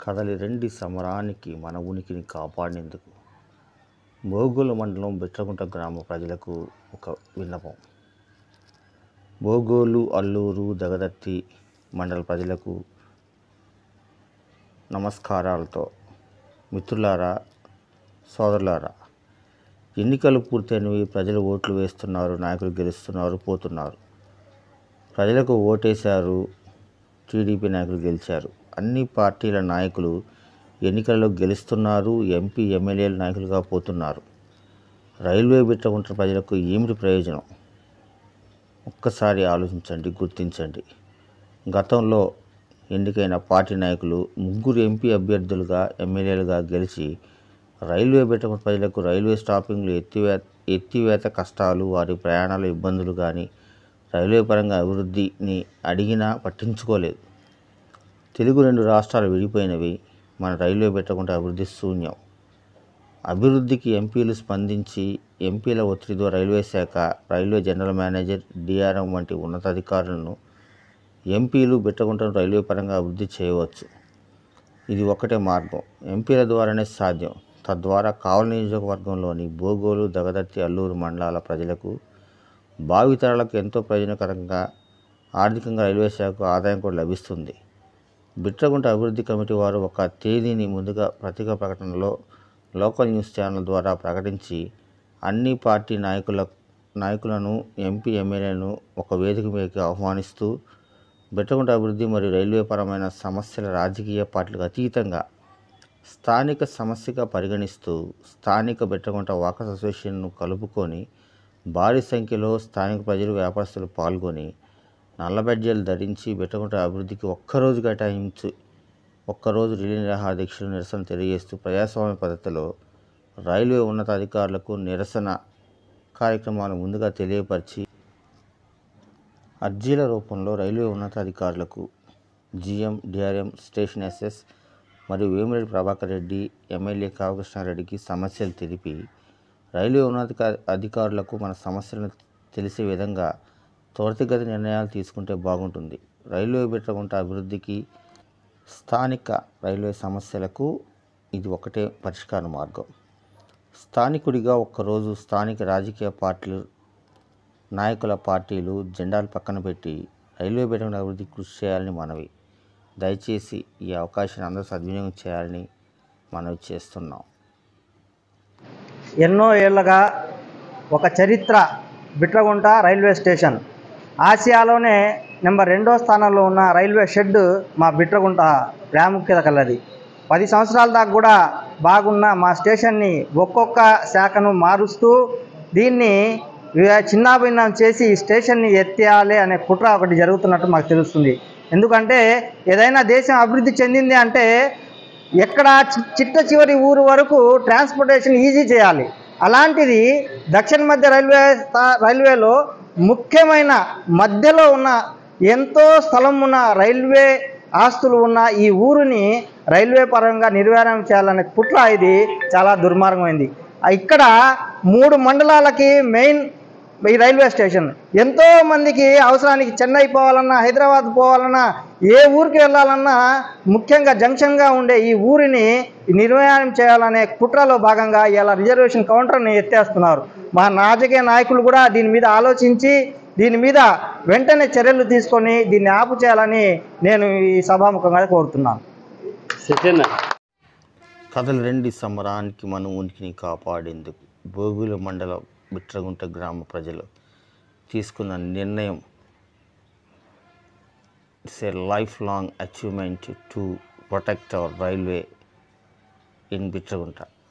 కదలి రండి సమరానికి మన ఉనికిని కాపాడేందుకు. బోగోలు మండలం బిట్రగుంట గ్రామ ప్రజలకు ఒక విన్నపం. బోగోలు, అల్లూరు, దగదర్తి మండల ప్రజలకు నమస్కారాలతో, మిత్రులారా, సోదరులారా, ఎన్నికలు పూర్తయినవి. ప్రజలు ఓట్లు వేస్తున్నారు, నాయకులు గెలుస్తున్నారు, పోతున్నారు. ప్రజలకు ఓటేశారు, టీడీపీ నాయకులు గెలిచారు. అన్ని పార్టీల నాయకులు ఎన్నికల్లో గెలుస్తున్నారు, ఎంపీ, ఎమ్మెల్యేల నాయకులుగా పోతున్నారు. రైల్వే బిట్రగుంట ప్రజలకు ఏమిటి ప్రయోజనం? ఒక్కసారి ఆలోచించండి, గుర్తించండి. గతంలో ఎన్నికైన పార్టీ నాయకులు 3 ఎంపీ అభ్యర్థులుగా, ఎమ్మెల్యేలుగా గెలిచి రైల్వే బిట్రగుంట ప్రజలకు రైల్వే స్టాపింగ్లు, ఎత్తివేత కష్టాలు, వారి ప్రయాణాల ఇబ్బందులు కానీ, రైల్వే పరంగా అభివృద్ధిని అడిగినా పట్టించుకోలేదు. తెలుగు 2 రాష్ట్రాలు విడిపోయినవి. మన రైల్వే బిట్రగుంట అభివృద్ధి శూన్యం. అభివృద్ధికి ఎంపీలు స్పందించి, ఎంపీల ఒత్తిడితో రైల్వే శాఖ, రైల్వే జనరల్ మేనేజర్, డిఆర్ఎం వంటి ఉన్నతాధికారులను ఎంపీలు బిట్రగుంటను రైల్వే పరంగా అభివృద్ధి చేయవచ్చు. ఇది ఒక్కటే మార్గం. ఎంపీల ద్వారానే సాధ్యం. తద్వారా కావలి నియోజకవర్గంలోని బోగోలు, దగదర్తి, అల్లూరు మండలాల ప్రజలకు, భావితరాలకు ఎంతో ప్రయోజనకరంగా, ఆర్థికంగా రైల్వే శాఖకు ఆదాయం కూడా లభిస్తుంది. బిట్రగుంట అభివృద్ధి కమిటీ వారు ఒక తేదీని ముందుగా పత్రికా ప్రకటనలో, లోకల్ న్యూస్ ఛానల్ ద్వారా ప్రకటించి అన్ని పార్టీ నాయకులను, ఎంపీ, ఎమ్మెల్యేలను ఒక వేదిక మీదకి ఆహ్వానిస్తూ బిట్రగుంట అభివృద్ధి మరియు రైల్వే పరమైన సమస్యల రాజకీయ పార్టీలకు అతీతంగా స్థానిక సమస్యగా పరిగణిస్తూ స్థానిక బిట్రగుంట వాకర్స్ అసోసియేషన్ను కలుపుకొని భారీ సంఖ్యలో స్థానిక ప్రజలు, వ్యాపారస్తులు పాల్గొని నల్ల బెడ్జీలు ధరించి బిట్రగుంట అభివృద్ధికి ఒక్కరోజు కేటాయించి ఒక్కరోజు రిలే నిరాహార దీక్షలు, నిరసన తెలియజేస్తూ ప్రజాస్వామ్య పద్ధతిలో రైల్వే ఉన్నతాధికారులకు నిరసన కార్యక్రమాలు ముందుగా తెలియపరిచి అర్జీల రూపంలో రైల్వే ఉన్నతాధికారులకు జీఎం, డిఆర్ఎం, స్టేషన్ ఎస్ఎస్ మరియు వేమిరెడ్డి ప్రభాకర్ రెడ్డి, ఎమ్మెల్యే కావ్యకృష్ణారెడ్డికి సమస్యలు తెలిపి రైల్వే అధికారులకు మన సమస్యలను తెలిసే విధంగా త్వరితగతి నిర్ణయాలు తీసుకుంటే బాగుంటుంది. రైల్వే బిట్రగుంట అభివృద్ధికి, స్థానిక రైల్వే సమస్యలకు ఇది ఒకటే పరిష్కార మార్గం. స్థానికుడిగా ఒక్కరోజు స్థానిక రాజకీయ పార్టీలు జెండాలు పక్కన పెట్టి రైల్వే బిట్రగుంట అభివృద్ధికి కృషి చేయాలని మనవి. దయచేసి ఈ అవకాశాన్ని అందరూ సద్వినియోగం చేయాలని మనవి చేస్తున్నాం. ఎన్నో ఏళ్ళగా ఒక చరిత్ర బిట్రగుంట రైల్వే స్టేషన్. ఆసియాలోనే నెంబర్ 2వ స్థానంలో ఉన్న రైల్వే షెడ్ మా బిట్రగుంట ప్రాముఖ్యత కలది. 10 సంవత్సరాల దాకా కూడా బాగున్న మా స్టేషన్ని ఒక్కొక్క శాఖను మారుస్తూ దీన్ని చిన్నాభిన్నం చేసి ఈ స్టేషన్ని ఎత్తేయాలి అనే కుట్ర ఒకటి జరుగుతున్నట్టు మాకు తెలుస్తుంది. ఎందుకంటే ఏదైనా దేశం అభివృద్ధి చెందింది అంటే ఎక్కడ చిట్ట చివరి ఊరు వరకు ట్రాన్స్పోర్టేషన్ ఈజీ చేయాలి. అలాంటిది దక్షిణ మధ్య రైల్వేలో ముఖ్యమైన మధ్యలో ఉన్న ఎంతో స్థలం ఉన్న రైల్వే ఆస్తులు ఉన్న ఈ ఊరిని రైల్వే పరంగా నిర్వహణ చేయాలనే కుట్ర ఇది చాలా దుర్మార్గమైంది. ఇక్కడ 3 మండలాలకి మెయిన్ ఈ రైల్వే స్టేషన్. ఎంతో మందికి అవసరానికి చెన్నై పోవాలన్నా, హైదరాబాద్ పోవాలన్నా, ఏ ఊరికి వెళ్ళాలన్నా ముఖ్యంగా జంక్షన్గా ఉండే ఈ ఊరిని నిర్వహణ చేయాలనే కుట్రలో భాగంగా ఇలా రిజర్వేషన్ కౌంటర్ని ఎత్తేస్తున్నారు. మా రాజకీయ నాయకులు కూడా దీని మీద ఆలోచించి దీని మీద వెంటనే చర్యలు తీసుకొని దీన్ని ఆపు చేయాలని నేను ఈ సభాముఖంగా కోరుతున్నాను. కథలు రండి సమరానికి మన ఉనికిని కాపాడేందుకు. బోగోలు మండలం బిట్రగుంట గ్రామ ప్రజలు తీసుకున్న నిర్ణయం it's a lifelong achievement to protect our railway in Bitragunta.